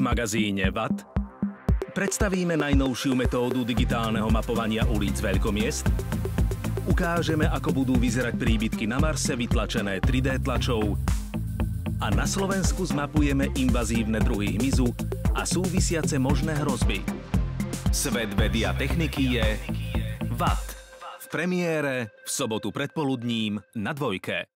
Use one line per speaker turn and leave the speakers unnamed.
magazíne VAT predstavíme najnovšiu metódu digitálneho mapovania ulic veľkomiest, ukážeme, ako budú vyzerať príbytky na Marse vytlačené 3D tlačou a na Slovensku zmapujeme invazívne druhy hmyzu a súvisiace možné hrozby. Svet vedy a techniky je VAT. V premiére v sobotu predpoludním na Dvojke.